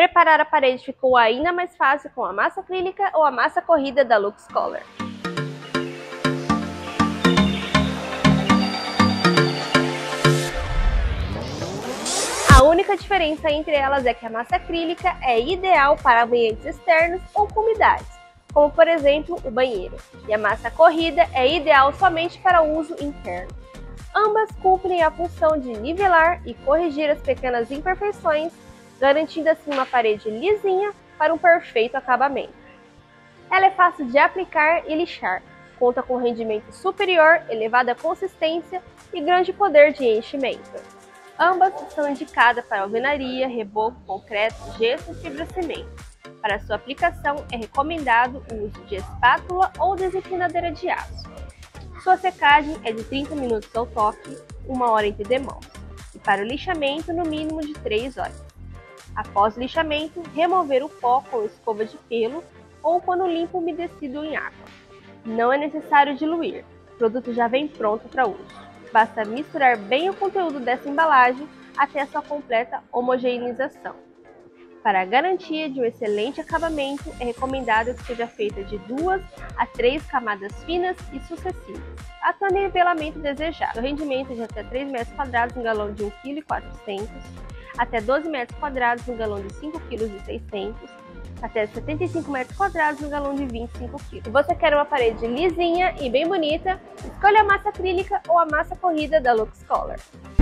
Preparar a parede ficou ainda mais fácil com a massa acrílica ou a massa corrida da Lux Color. A única diferença entre elas é que a massa acrílica é ideal para ambientes externos ou com umidades, como por exemplo o banheiro, e a massa corrida é ideal somente para uso interno. Ambas cumprem a função de nivelar e corrigir as pequenas imperfeições, garantindo assim uma parede lisinha para um perfeito acabamento. Ela é fácil de aplicar e lixar, conta com rendimento superior, elevada consistência e grande poder de enchimento. Ambas são indicadas para alvenaria, reboco, concreto, gesso e fibrocimento. Para sua aplicação é recomendado o uso de espátula ou desenfinadeira de aço. Sua secagem é de 30 minutos ao toque, 1 hora entre demãos, e para o lixamento no mínimo de 3 horas. Após o lixamento, remover o pó com escova de pelo ou pano limpo umedecido em água. Não é necessário diluir, o produto já vem pronto para uso. Basta misturar bem o conteúdo dessa embalagem até a sua completa homogeneização. Para a garantia de um excelente acabamento, é recomendado que seja feita de 2 a 3 camadas finas e sucessivas, até o nivelamento desejado. O rendimento é de até 3 metros quadrados no galão de 1,4 kg, até 12 metros quadrados no galão de 5,6 kg, até 75 metros quadrados no galão de 25 kg. Se você quer uma parede lisinha e bem bonita, escolha a massa acrílica ou a massa corrida da Lux Color.